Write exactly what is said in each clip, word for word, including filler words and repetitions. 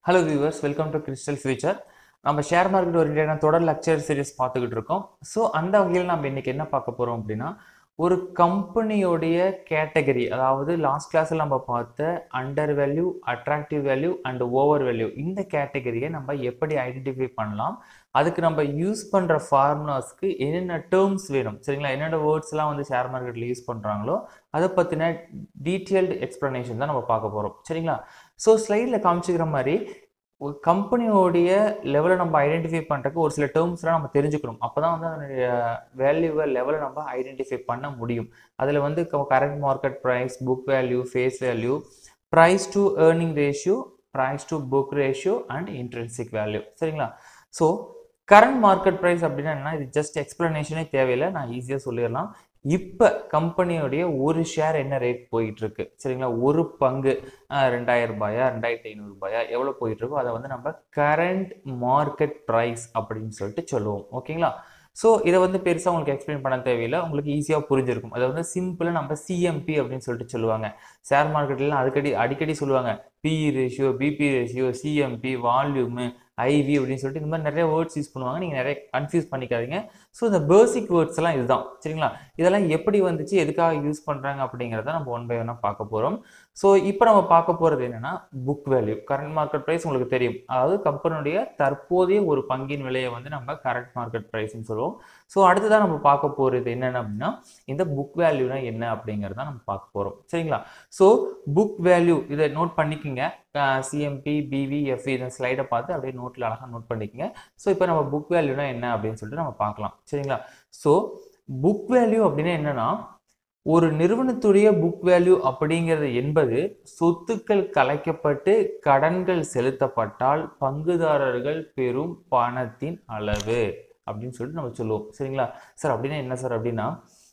Hello viewers, welcome to Crystal Future. நம்ம share market ஓரியன்டான தொடர் லெக்சர் சீரிஸ் பார்த்துக்கிட்டு இருக்கோம். ஸோ அந்த வகையில் நம்ம இன்னைக்கு என்ன பார்க்க போறோம் அப்படின்னா, ஒரு கம்பெனியோடைய கேட்டகரி, அதாவது லாஸ்ட் கிளாஸில் நம்ம பார்த்த under value, attractive value and over value, இந்த கேட்டகரியை நம்ம எப்படி ஐடென்டிஃபை பண்ணலாம், அதுக்கு நம்ம யூஸ் பண்ணுற ஃபார்முலாஸ்க்கு என்னென்ன டேர்ம்ஸ் வேணும், சரிங்களா, என்னென்ன வேர்ட்ஸ்லாம் வந்து ஷேர் மார்க்கெட்டில் யூஸ் பண்ணுறாங்களோ அதை பற்றின டீட்டெயில்டு எக்ஸ்ப்ளனேஷன் தான் நம்ம பார்க்க போகிறோம், சரிங்களா. ஸோ ஸ்லைடில் காமிச்சிக்கிற மாதிரி ஒரு கம்பெனியோடைய லெவலை நம்ம ஐடென்டிஃபை பண்ணுறதுக்கு ஒரு சில டேர்ம்ஸ்லாம் நம்ம தெரிஞ்சுக்கணும். அப்போ தான் வந்து அதனுடைய வேல்யூவை லெவலை நம்ம ஐடென்டிஃபை பண்ண முடியும். அதில் வந்து current market price, book value, face value, price to earning ratio, price to book ratio and intrinsic value, சரிங்களா. ஸோ கரண்ட் மார்க்கெட் ப்ரைஸ் அப்படின்னா என்ன, இது ஜஸ்ட் எக்ஸ்பிளனேஷனே தேவையில்லை, நான் ஈஸியாக சொல்லிடலாம். இப்போ கம்பெனியோடைய ஒரு ஷேர் என்ன ரேட் போயிட்டு இருக்கு, சரிங்களா, ஒரு பங்கு ரெண்டாயிரம் ரூபாயா ரெண்டாயிரத்தி ஐநூறு ரூபாயா எவ்வளோ போயிட்டு இருக்கோ அதை வந்து நம்ம கரண்ட் மார்க்கெட் ப்ரைஸ் அப்படின்னு சொல்லிட்டு சொல்லுவோம், ஓகேங்களா. ஸோ இதை வந்து பெருசாக உங்களுக்கு எக்ஸ்பிளைன் பண்ண தேவையில்லை, உங்களுக்கு ஈஸியாக புரிஞ்சிருக்கும். அதை வந்து சிம்பிளாக நம்ம சிஎம்பி அப்படின்னு சொல்லிட்டு சொல்லுவாங்க. ஷேர் மார்க்கெட்லாம் அடிக்கடி அடிக்கடி சொல்லுவாங்க PE ratio, PB ratio, CMP, volume, IV அப்படின்னு சொல்லிட்டு இந்த மாதிரி நிறைய வேர்ட்ஸ் யூஸ் பண்ணுவாங்க. நீங்கள் நிறைய கன்ஃபியூஸ் பண்ணிக்காதீங்க. ஸோ இந்த பேசிக் வேர்ட்ஸ் எல்லாம் இதுதான், சரிங்களா. இதெல்லாம் எப்படி வந்துச்சு, எதுக்காக யூஸ் பண்ணுறாங்க அப்படிங்கிறத நம்ம ஒன் பை ஒன்னாக பார்க்க போகிறோம். ஸோ இப்போ நம்ம பார்க்க போகிறது என்னென்னா book value. Current market price உங்களுக்கு தெரியும், அதாவது கம்பெனியுடைய தற்போதைய ஒரு பங்கின் விலையை வந்து நம்ம கரண்ட் மார்க்கெட் ப்ரைஸ்ன்னு சொல்லுவோம். ஸோ அடுத்ததான் நம்ம பார்க்க போகிறது என்னென்ன அப்படின்னா, இந்த புக் வேல்யூனா என்ன அப்படிங்கிறத நம்ம பார்க்க போகிறோம், சரிங்களா. ஸோ புக் வேல்யூ இதை நோட் பண்ணிக்கோங்க. சிஎம்பி, பிவி, எஃப்இ இந்த ஸ்லைடை பார்த்து அப்படியே நோட்டில் அழகாக நோட் பண்ணிக்கோங்க. ஸோ இப்போ நம்ம புக் வேல்யூனா என்ன அப்படின்னு சொல்லிட்டு நம்ம பார்க்கலாம், சரிங்களா. ஸோ புக் வேல்யூ அப்படின்னா என்னன்னா, ஒரு நிறுவனத்துடைய புக் வேல்யூ அப்படிங்கிறது என்பது சொத்துக்கள் கலைக்கப்பட்டு கடன்கள் செலுத்தப்பட்டால் பங்குதாரர்கள் பெறும் பணத்தின் அளவு அப்படின்னு சொல்லிட்டு நம்ம சொல்லுவோம், சரிங்களா. சார் அப்படின்னா என்ன சார் அப்படின்னா,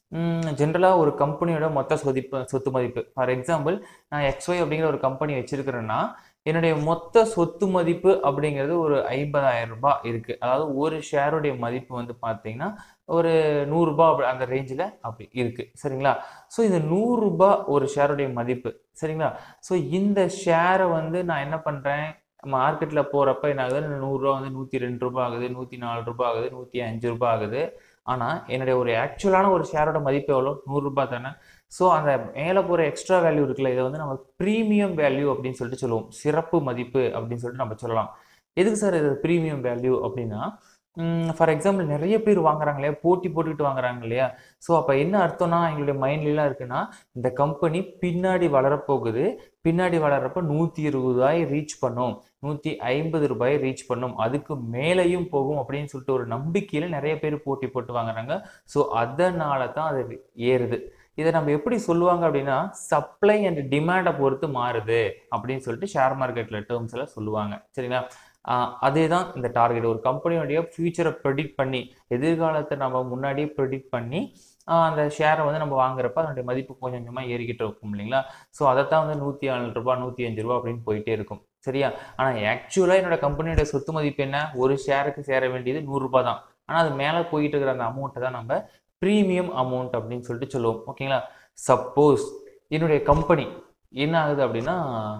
ஜென்ரலாக ஒரு கம்பெனியோட மொத்த சொதிப்பு சொத்து மதிப்பு, ஃபார் எக்ஸாம்பிள் நான் எக்ஸ்ஒய் அப்படிங்கிற ஒரு கம்பெனி வச்சிருக்கிறேன்னா என்னுடைய மொத்த சொத்து மதிப்பு அப்படிங்கிறது ஒரு ஐம்பதாயிரம் ரூபாய் இருக்குது. அதாவது ஒரு ஷேருடைய மதிப்பு வந்து பார்த்தீங்கன்னா ஒரு நூறுரூபா அந்த ரேஞ்சில் அப்படி இருக்குது, சரிங்களா. ஸோ இந்த நூறுரூபா ஒரு ஷேருடைய மதிப்பு, சரிங்களா. ஸோ இந்த ஷேரை வந்து நான் என்ன பண்ணுறேன், மார்க்கெட்டில் போகிறப்ப என்ன ஆகுது, நூறுரூவா வந்து நூற்றி ரெண்டு ரூபா ஆகுது, நூற்றி நாலு ரூபா ஆகுது, நூற்றி அஞ்சு ரூபா ஆகுது. ஆனால் என்னுடைய ஒரு ஆக்சுவலான ஒரு ஷேரோட மதிப்பு எவ்வளோ, நூறுரூபா தானே. ஸோ அந்த மேலே போகிற எக்ஸ்ட்ரா வேல்யூ இருக்குல்ல, இதை வந்து நம்ம ப்ரீமியம் வேல்யூ அப்படின்னு சொல்லிட்டு சொல்லுவோம், சிறப்பு மதிப்பு அப்படின்னு சொல்லிட்டு நம்ம சொல்லலாம். எதுக்கு சார் இது ப்ரீமியம் வேல்யூ அப்படின்னா, ஃபார் எக்ஸாம்பிள் நிறைய பேர் வாங்குறாங்க இல்லையா, போட்டி போட்டுக்கிட்டு வாங்குறாங்க இல்லையா. ஸோ அப்போ என்ன அர்த்தம்னா, எங்களுடைய மைண்ட்லாம் இருக்குன்னா, இந்த கம்பெனி பின்னாடி வளரப்போகுது, பின்னாடி வளர்றப்ப நூற்றி இருபது ரூபாய் ரீச் பண்ணும், நூற்றி ஐம்பது ரூபாய் ரீச் பண்ணும், அதுக்கு மேலேயும் போகும் அப்படின்னு சொல்லிட்டு ஒரு நம்பிக்கையில் நிறைய பேர் போட்டி போட்டு வாங்குறாங்க. ஸோ அதனால தான் அது ஏறுது. இதை நம்ம எப்படி சொல்லுவாங்க அப்படின்னா, சப்ளை அண்ட் டிமாண்டை பொறுத்து மாறுது அப்படின்னு சொல்லிட்டு ஷேர் மார்க்கெட்டில் டேர்ம்ஸ் எல்லாம் சொல்லுவாங்க, சரிங்களா. அதே தான் இந்த டார்கெட். ஒரு கம்பெனியோடைய ஃபியூச்சரை ப்ரெடிக்ட் பண்ணி, எதிர்காலத்தை நம்ம முன்னாடியே ப்ரெடிக்ட் பண்ணி அந்த ஷேரை வந்து நம்ம வாங்குறப்ப அதனுடைய மதிப்பு கொஞ்சம் கொஞ்சமாக ஏறிக்கிட்டு இருக்கும் இல்லைங்களா. ஸோ அதைத்தான் வந்து நூற்றி நாலு ரூபா நூற்றி அஞ்சு ரூபா அப்படின்னு போயிட்டே இருக்கும், சரியா. ஆனால் ஆக்சுவலாக என்னோட கம்பெனியோட சொத்து மதிப்பு என்ன, ஒரு ஷேருக்கு சேர வேண்டியது நூறுரூபா தான். ஆனால் அது மேலே போயிட்டு இருக்கிற அந்த அமௌண்ட்டை தான் நம்ம ப்ரீமியம் அமௌண்ட் அப்படின்னு சொல்லிட்டு சொல்லுவோம், ஓகேங்களா. சப்போஸ் என்னுடைய கம்பெனி என்ன ஆகுது அப்படின்னா,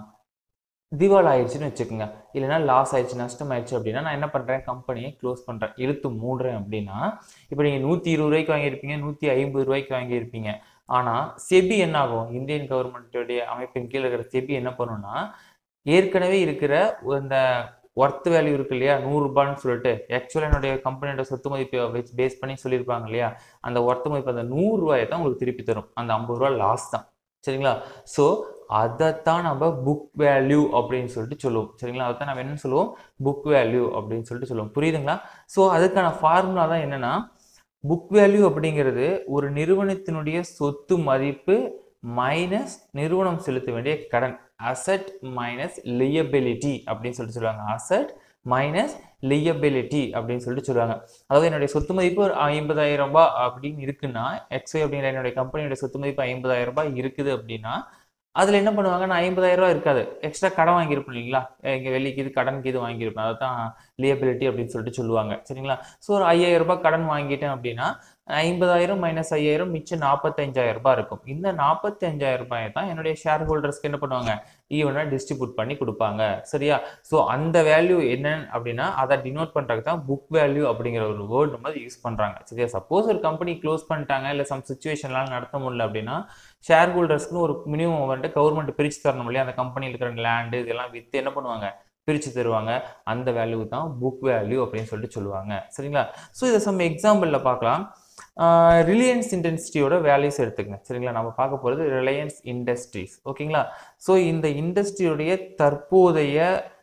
திவால் ஆயிடுச்சுன்னு வச்சுக்கோங்க, இல்லைன்னா லாஸ் ஆயிடுச்சு, நஷ்டம் ஆயிடுச்சு அப்படின்னா நான் என்ன பண்ணுறேன், கம்பெனியை க்ளோஸ் பண்ணுறேன், இழுத்து மூடுறேன் அப்படின்னா, இப்போ நீங்கள் நூற்றி இருபது ரூபாய்க்கு வாங்கியிருப்பீங்க, நூற்றி ஐம்பது ரூபாய்க்கு வாங்கியிருப்பீங்க. ஆனால் செபி என்ன ஆகும், இந்தியன் கவர்மெண்ட்டுடைய அமைப்பின் கீழே இருக்கிற செபி என்ன பண்ணுன்னா, ஏற்கனவே இருக்கிற இந்த ஒர்த் வேல்யூ இருக்கு இல்லையா, நூறுரூபான்னு சொல்லிட்டு ஆக்சுவலாக என்னுடைய கம்பெனியோட சொத்து மதிப்பை வச்சு பேஸ் பண்ணி சொல்லியிருப்பாங்க இல்லையா, அந்த ஒர்த் மதிப்பு அந்த நூறுரூவாயை தான் உங்களுக்கு திருப்பி தரும், அந்த ஐம்பது ரூபா லாஸ் தான், சரிங்களா. ஸோ அதைத்தான் நம்ம புக் வேல்யூ அப்படின்னு சொல்லிட்டு சொல்லுவோம், சரிங்களா. அதைத்தான் நம்ம என்னன்னு சொல்லுவோம், புக் வேல்யூ அப்படின்னு சொல்லிட்டு சொல்லுவோம், புரியுதுங்களா. ஸோ அதுக்கான ஃபார்முலா தான் என்னன்னா, புக் வேல்யூ அப்படிங்கிறது ஒரு நிறுவனத்தினுடைய சொத்து மதிப்பு மைனஸ் நிறுவனம் செலுத்த வேண்டிய கடன், அசட் மைனஸ் லியபிலிட்டி அப்படின்னு சொல்லிட்டு சொல்லுவாங்க, அசட் மைனஸ் லியபிலிட்டி அப்படின்னு சொல்லிட்டு சொல்லுவாங்க. அதாவது என்னுடைய சொத்து மதிப்பு ஒரு ஐம்பதாயிரம் ரூபாய் அப்படின்னு இருக்குன்னா, எக்ஸ்ஒய் அப்படிங்கிற என்னுடைய கம்பெனியோட சொத்து மதிப்பு ஐம்பதாயிரம் ரூபாய் இருக்குது அப்படின்னா, அதில் என்ன பண்ணுவாங்க, நான் ஐம்பதாயிரம் ரூபா இருக்காது, எக்ஸ்ட்ரா கடன் வாங்கியிருப்பேன் இல்லைங்களா, இங்கே வெளிக்கு இது கடனுக்கு இது வாங்கியிருப்பேன், அதை தான் லியபிலிட்டி அப்படின்னு சொல்லிட்டு சொல்லுவாங்க, சரிங்களா. ஸோ ஒரு ஐயாயிரம் ரூபாய் கடன் வாங்கிட்டேன் அப்படின்னா ஐம்பதாயிரம் மைனஸ் ஐயாயிரம் மிச்சம் நாற்பத்தஞ்சாயிரம் ரூபாய் இருக்கும். இந்த நாற்பத்தஞ்சாயிரம் ரூபாயை தான் என்னுடைய ஷேர் ஹோல்டர்ஸ்க்கு என்ன பண்ணுவாங்க, ஈவனாக டிஸ்ட்ரிபியூட் பண்ணி கொடுப்பாங்க. சரியா? ஸோ அந்த வேல்யூ என்னன்னு அப்படின்னா அதை டினோட் பண்ணுறதுக்கு தான் புக் வேல்யூ அப்படிங்கிற ஒரு வேர்டு நம்ம யூஸ் பண்ணுறாங்க. சரியா? சப்போஸ் ஒரு கம்பெனி க்ளோஸ் பண்ணிட்டாங்க, இல்லை சம் சுச்சுவேஷன்லாம் நடத்த முடியல அப்படின்னா ஷேர் ஹோல்டர்ஸ்க்குன்னு ஒரு மினிமம் வந்துட்டு கவர்மெண்ட் பிரித்து தரணும் இல்லையா, அந்த கம்பெனியில் இருக்கிற லேண்டு இதெல்லாம் விற்று என்ன பண்ணுவாங்க, பிரித்து தருவாங்க. அந்த வேல்யூ தான் புக் வேல்யூ அப்படின்னு சொல்லிட்டு சொல்லுவாங்க. சரிங்களா? ஸோ இதை சம் எக்ஸாம்பிளில் பார்க்கலாம். ரிலையன்ஸ் இண்டஸ்ட்ரியோட வேல்யூஸ் எடுத்துக்கங்க. சரிங்களா? நம்ம பார்க்க போகிறது ரிலையன்ஸ் இண்டஸ்ட்ரீஸ். ஓகேங்களா? ஸோ இந்த இண்டஸ்ட்ரியோடைய தற்போதைய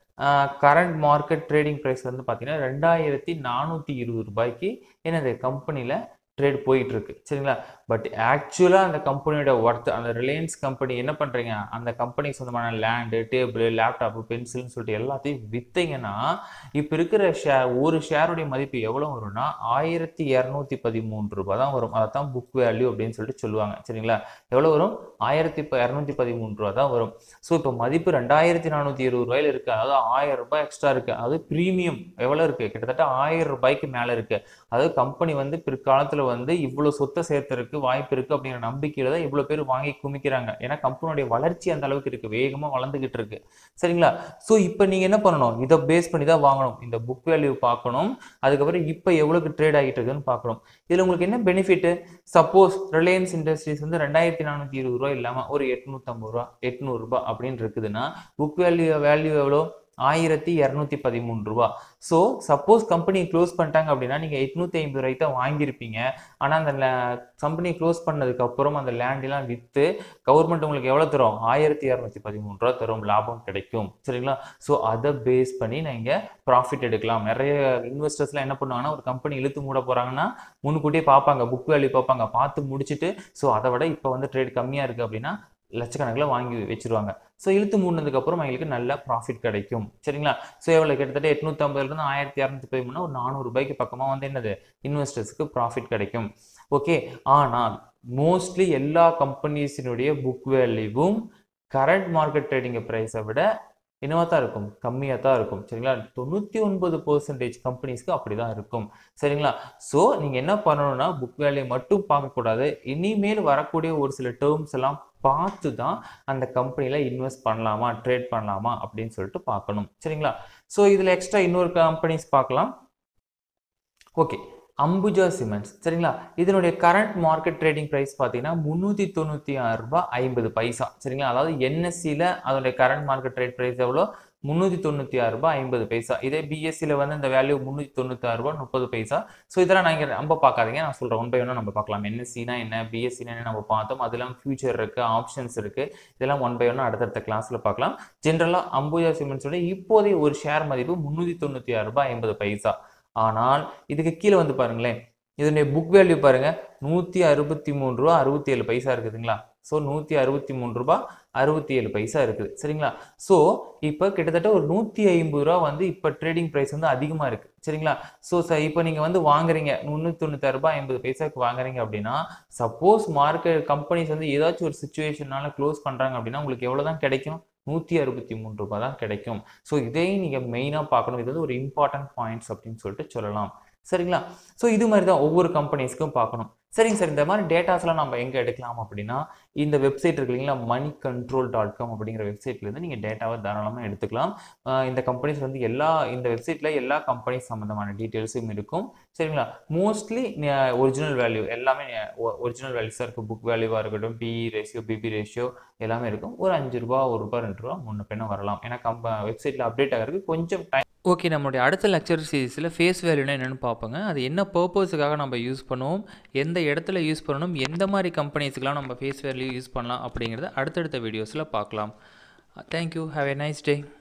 கரண்ட் மார்க்கெட் ட்ரேடிங் ப்ரைஸ் வந்து பார்த்தீங்கன்னா ரெண்டாயிரத்தி நானூற்றி இருபது ரூபாய்க்கு என்னது கம்பெனியில் ட்ரேட் போயிட்டு இருக்கு. சரிங்களா? பட் ஆக்சுவலாக அந்த கம்பெனியோட ஒர்த், அந்த ரிலையன்ஸ் கம்பெனி என்ன பண்ணுறீங்க, அந்த கம்பெனிக்கு சொந்தமான லேண்டு, டேபிள், லேப்டாப்பு, பென்சில்னு சொல்லிட்டு எல்லாத்தையும் விற்றீங்கன்னா இப்போ இருக்கிற ஷேர் ஒரு ஷேருடைய மதிப்பு எவ்வளோ வரும்னா ஆயிரத்தி இரநூத்தி பதிமூன்று ரூபாய் தான் வரும். அதை தான் புக் வேல்யூ அப்படின்னு சொல்லிட்டு சொல்லுவாங்க. சரிங்களா? எவ்வளோ வரும், ஆயிரத்தி இப்போ இரநூத்தி பதிமூன்று ரூபா தான் வரும். ஸோ இப்போ மதிப்பு ரெண்டாயிரத்தி நானூற்றி இருபது ரூபாயில் இருக்குது, அதாவது ஆயிரம் ரூபாய் எக்ஸ்ட்ரா இருக்குது. அதாவது ப்ரீமியம் எவ்வளோ இருக்குது, கிட்டத்தட்ட ஆயிரம் ரூபாய்க்கு மேலே இருக்குது. அதாவது கம்பெனி வந்து பிற்காலத்தில் வந்து இவ்வளோ சொத்தை சேர்த்துருக்கு வாய்ப்பு இருக்குது அப்படிங்கிற நம்பிக்கையில தான் இவ்வளோ பேர் வாங்கி குமிக்கிறாங்க. ஏன்னா கம்பெனியோடைய வளர்ச்சி அந்த அளவுக்கு இருக்குது, வேகமாக வளர்ந்துகிட்டு இருக்கு. சரிங்களா? ஸோ இப்போ நீங்கள் என்ன பண்ணணும், இதை பேஸ் பண்ணி தான் வாங்கணும். இந்த புக் வேல்யூ பார்க்கணும், அதுக்கப்புறம் இப்போ எவ்வளோக்கு ட்ரேட் ஆகிட்டு இருக்குன்னு பார்க்கணும். இதில் உங்களுக்கு என்ன பெனிஃபிட், சப்போஸ் ரிலையன்ஸ் இண்டஸ்ட்ரீஸ் வந்து ரெண்டாயிரத்தி நானூற்றி இருபது ரூபா இல்லாமல் ஒரு எட்நூற்றம்பது ரூபா எட்நூறு ரூபாய் அப்படின்னு இருக்குதுன்னா புக் வேல்யூ வேல்யூ எவ்வளோ, ஆயிரத்தி இரநூத்தி பதிமூன்று ரூபா. ஸோ சப்போஸ் கம்பெனி க்ளோஸ் பண்ணிட்டாங்க அப்படின்னா நீங்கள் எட்நூற்றி ஐம்பது ரூபாய்க்கு தான் வாங்கியிருப்பீங்க. ஆனால் அந்த கம்பெனி க்ளோஸ் பண்ணதுக்கு அப்புறம் அந்த லேண்டெல்லாம் விற்று கவர்மெண்ட் உங்களுக்கு எவ்வளோ தரும், ஆயிரத்தி இரநூத்தி பதிமூன்று ரூபா தரும், லாபம் கிடைக்கும். சரிங்களா? ஸோ அதை பேஸ் பண்ணி நீங்கள் ப்ராஃபிட் எடுக்கலாம். நிறைய இன்வெஸ்டர்ஸ்லாம் என்ன பண்ணுவாங்கன்னா ஒரு கம்பெனி இழுத்து மூட போகிறாங்கன்னா முன்கூட்டியே பார்ப்பாங்க, புக் வேல்யூ பார்ப்பாங்க, பார்த்து முடிச்சுட்டு ஸோ அதை விட இப்போ வந்து ட்ரேட் கம்மியாக இருக்குது அப்படின்னா லட்சக்கணக்கில் வாங்கி வச்சிருவாங்க. ஸோ இழுத்து மூடினதுக்கு அப்புறம் அவங்களுக்கு நல்ல ப்ராஃபிட் கிடைக்கும். சரிங்களா? ஸோ எவ்வளோ, கிட்டத்தட்ட எட்நூற்றி ஐம்பதுலேருந்து ஆயிரத்தி இரநூத்தி பதிமூணு ஒரு நானூறு ரூபாய்க்கு பக்கமாக வந்து என்னது இன்வெஸ்டர்ஸ்க்கு ப்ராஃபிட் கிடைக்கும். ஓகே. ஆனால் மோஸ்ட்லி எல்லா கம்பெனிஸினுடைய புக் வேல்யூவும் கரண்ட் மார்க்கெட் ட்ரேடிங் ப்ரைஸை விட என்னவா தான் இருக்கும், கம்மியாக தான் இருக்கும். சரிங்களா? தொண்ணூற்றி ஒன்பது பர்சன்டேஜ் கம்பெனிஸ்க்கு அப்படி தான் இருக்கும். சரிங்களா? ஸோ நீங்கள் என்ன பண்ணணும்னா புக் வேல்யூ மட்டும் பார்க்கக்கூடாது, இனிமேல் வரக்கூடிய ஒரு சில டேர்ம்ஸ் எல்லாம் பார்த்து தான் அந்த கம்பெனியில் இன்வெஸ்ட் பண்ணலாமா, ட்ரேட் பண்ணலாமா அப்படின்னு சொல்லிட்டு பார்க்கணும். சரிங்களா? ஸோ இதில் எக்ஸ்ட்ரா இன்னொரு கம்பெனிஸ் பார்க்கலாம். Okay, Ambuja Cements. சரிங்களா? இதனுடைய கரண்ட் மார்க்கெட் ட்ரேடிங் ப்ரைஸ் பார்த்தீங்கன்னா முந்நூற்றி தொண்ணூற்றி ஆறு ரூபாய் ஐம்பது பைசா. சரிங்களா? அதாவது என்எஸ்சியில் அதோடைய கரண்ட் மார்க்கெட் ட்ரேட் ப்ரைஸ் எவ்வளோ, முந்நூற்றி தொண்ணூற்றி ஆறு ரூபாய் ஐம்பது பைசா. இதே பிஎஸ்சியில் வந்து இந்த வேல்யூ முந்நூற்றி தொண்ணூற்றி ஆறு ரூபாய் முப்பது பைசா. ஸோ இதெல்லாம் நான் இங்கே ரொம்ப பார்க்காதீங்க, நான் சொல்கிறேன் ஒன் பை ஒன்னாக நம்ம பார்க்கலாம். என்எஸ்சினா என்ன, பிஎஸ்சினா என்ன நம்ம பார்த்தோம். அது இல்லாமல் ஃபியூச்சர் இருக்குது, ஆப்ஷன்ஸ் இருக்குது, இதெல்லாம் ஒன் பை ஒன்னாக அடுத்தடுத்த கிளாஸில் பார்க்கலாம். ஜென்ரலாக அம்புஜா சிமெண்ட்ஸோட இப்போதைய ஒரு ஷேர் மதிப்பு முந்நூற்றி தொண்ணூற்றி ஆறு ரூபாய் ஐம்பது பைசா. ஆனால் இதுக்கு கீழே வந்து பாருங்களேன், இதனுடைய புக் வேல்யூ பாருங்க நூற்றி அறுபத்தி மூணு ரூபா அறுபத்தி ஏழு பைசா இருக்குதுங்களா? ஸோ நூற்றி அறுபத்தி மூணு ரூபா அறுபத்தி ஏழு பைசா இருக்குது. சரிங்களா? ஸோ இப்போ கிட்டத்தட்ட ஒரு நூற்றி ஐம்பது ரூபா வந்து இப்போ ட்ரேடிங் ப்ரைஸ் வந்து அதிகமாக இருக்குது. சரிங்களா? ஸோ சார் இப்போ நீங்கள் வந்து வாங்குறீங்க முந்நூற்றி தொண்ணூத்தாறு ரூபாய் ஐம்பது பைசாவுக்கு வாங்குறீங்க அப்படின்னா சப்போஸ் மார்க்கெட் கம்பெனிஸ் வந்து ஏதாச்சும் ஒரு சுச்சுவேஷனால க்ளோஸ் பண்ணுறாங்க அப்படின்னா உங்களுக்கு எவ்வளோ தான் கிடைக்கும், நூற்றி அறுபத்தி மூணு ரூபாய் தான் கிடைக்கும். ஸோ இதையும் நீங்கள் மெயினாக பார்க்கணும். இது வந்து ஒரு இம்பார்ட்டன்ட் பாயிண்ட்ஸ் அப்படின்னு சொல்லிட்டு சொல்லலாம். சரிங்களா? ஸோ இது மாதிரி தான் ஒவ்வொரு கம்பெனிஸ்க்கும் பார்க்கணும். சரிங்க சார், இந்த மாதிரி டேட்டாஸ்லாம் நம்ம எங்கே எடுக்கலாம் அப்படின்னா இந்த வெப்சைட் இருக்கு இல்லைங்களா, மணி கண்ட்ரோல் டாட் காம் அப்படிங்கிற வெப்சைட்லேருந்து நீங்கள் டேட்டாவை தாராளமாக எடுத்துக்கலாம். இந்த கம்பெனிஸ் வந்து எல்லா இந்த வெப்சைட்டில் எல்லா கம்பெனிஸ் சம்மந்தமான டீட்டெயில்ஸும் இருக்கும். சரிங்களா? மோஸ்ட்லி ஒரிஜினல் வேல்யூ எல்லாமே ஒரிஜினல் வேல்யூஸாக இருக்குது. புக் வேல்யூவாக இருக்கட்டும், பிஇ ரேஷியோ, பிபி ரேஷியோ எல்லாமே இருக்கும். ஒரு அஞ்சு ரூபா ஒரு ரூபா ரெண்டு ரூபா முன்ன பின்ன வரலாம். ஏன்னா கம்ப வெப்சைட்டில் அப்டேட் ஆகிறதுக்கு கொஞ்சம் டைம். ஓகே, நம்மளுடைய அடுத்த லெக்சர் சீரிஸில் ஃபேஸ் வேல்யூனா என்னென்னு பார்ப்போங்க. அது என்ன பர்பஸுக்காக நம்ம யூஸ் பண்ணுவோம், எந்த இடத்துல யூஸ் பண்ணணும், எந்த மாதிரி கம்பெனிஸ்க்கெலாம் நம்ம ஃபேஸ் வேல்யூ யூஸ் பண்ணலாம் அப்படிங்கிறத அடுத்தடுத்த வீடியோஸில் பார்க்கலாம். Thank you, have a nice day.